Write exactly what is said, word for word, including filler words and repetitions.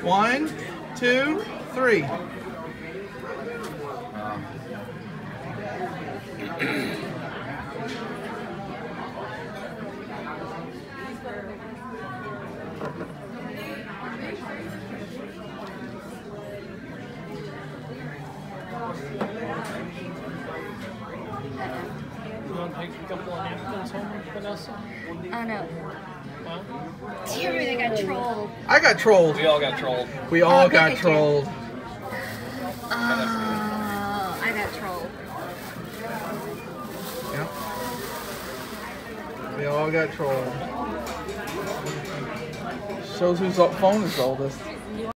One, two, three. You want to take a couple of napkins home, Vanessa? Oh no. Huh? Damn it, I got trolled. I got trolled. We all got trolled. We all Oh, got good. trolled. Oh, I got trolled. Yep. We all got trolled. Shows whose phone is oldest.